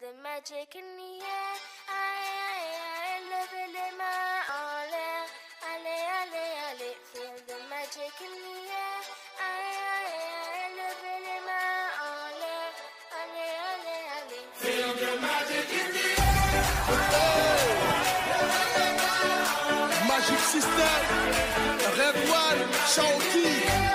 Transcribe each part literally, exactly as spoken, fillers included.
the magic in the air. Aïe, aïe, aïe, levez les mains en l'air. Allez, allez, allez, feel the magic in the air. Aïe, aïe, aïe, levez les mains en l'air. Allez, allez, allez, feel the magic in the air. Magic System, Red One, Shaoki.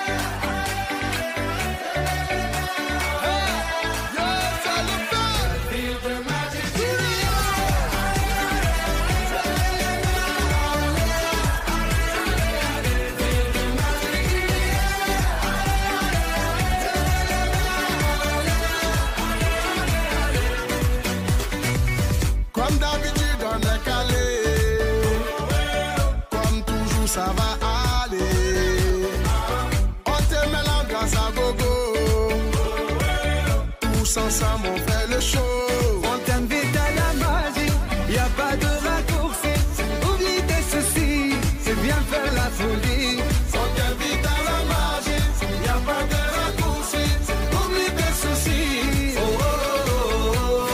Comme d'habitude on est calé, comme toujours ça va aller. On te met l'ambiance à gogo, tous ensemble on fait le show. On t'invite à la magie, y a pas de raccourci. Oublie tes soucis, c'est bien faire la folie. On t'invite à la magie, y a pas de raccourci. Oublie tes soucis. Oh, oh, oh, oh.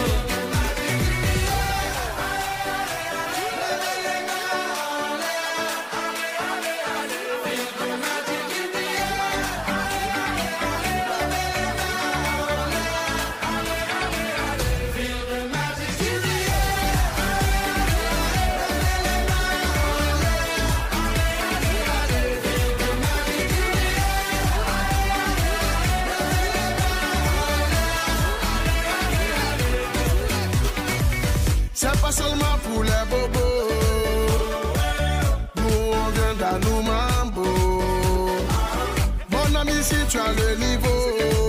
C'est pas seulement pour les bobos, nous on vient dans nos mambo. Mon ami, si tu as le niveau,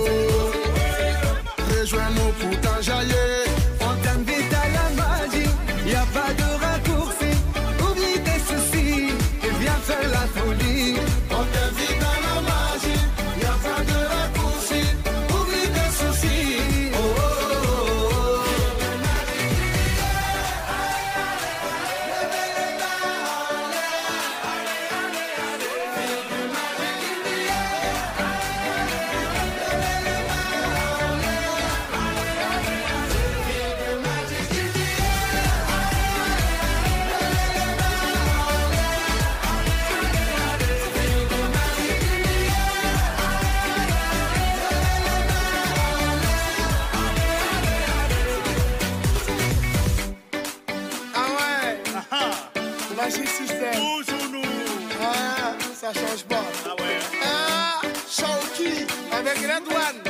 rejoins-nous pour t'enjailler. On t'invite à la magie, y a pas de raccourci. Oublie tes soucis et viens faire la folie. On t'invite à la magie, y a pas de raccourci. Oublie tes soucis. Oh, oh, oh, oh. Magic System. Toujours nous. Ah, ça change pas. Ah ouais. Ah, Shaoki avec Red One.